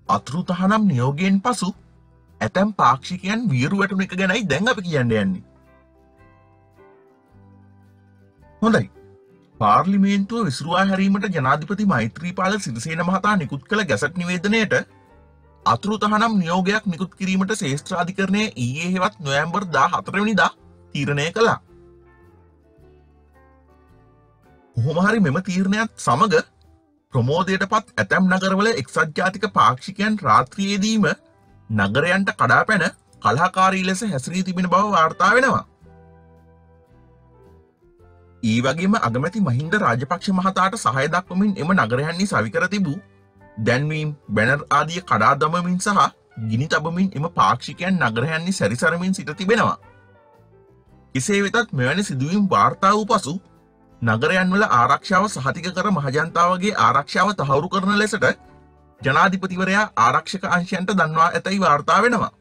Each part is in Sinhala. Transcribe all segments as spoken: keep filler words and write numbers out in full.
අතුරු තහනම් නියෝගයෙන් පසු ඇතැම් පාක්ෂිකයන් වියරු වැටුණු එක ගැනයි දැන් අපි කියන්න යන්නේ. හොඳයි. පාර්ලිමේන්තුව විසිරුවා හැරීමට ජනාධිපති මෛත්‍රීපාල සිරිසේන මහතා නිකුත් කළ ගැසට් නිවේදනයට අතුරු තහනම් නියෝගයක් නිකුත් කිරීමට ශ්‍රේෂ්ඨාධිකරණය ඊයේ හෙවත් නොවැම්බර් දාහතර වෙනිදා තීරණය කළා. කොහොම හරි මෙම තීරණයත් සමග ප්‍රමෝදයට පත් ඇතැම් නගරවල එක්සත් ජාතික පාක්ෂිකයන් රාත්‍රියේදීම නගරයන්ට කඩාපැන කලහකාරී ලෙස හැසිරී තිබෙන බව වාර්තා වෙනවා. ඒ වගේම අගමැති මහින්ද රාජපක්ෂ මහතාට සහාය දක්වමින් එම නගරයන්හි සවිකර තිබූ දැන්වීම් බැනර් ආදිය කඩා දමමින් සහ ගිනි තබමින් එම පාක්ෂිකයන් නගරයන්හි සැරිසරමින් සිට තිබෙනවා. කෙසේ වෙතත් මෙවැනි සිදුවීම් වාර්තා වූ පසු නගරයන් වල ආරක්ෂාව සහතික කර මහජනතාවගේ ආරක්ෂාව තහවුරු කරන ලෙසට ජනාධිපතිවරයා ආරක්ෂක අංශයන්ට දන්වා ඇතැයි වාර්තා වෙනවා.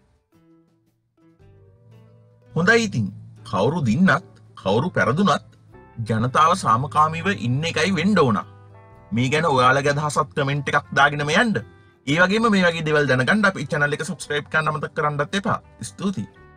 හොඳයි ඉතින් කවුරු දින්නත් කවුරු පැරදුනත් ජනතාව සාමකාමීව ඉන්න එකයි වෙන්න ඕන. මේ ගැන ඔයාලගේ අදහසත් කමෙන්ට් එකක් දාගෙනම යන්න. ඒ වගේම මේ වගේ දේවල් දැනගන්න අපේ channel එක subscribe කරන්න අමතක කරන්නත් එපා. ස්තුතියි.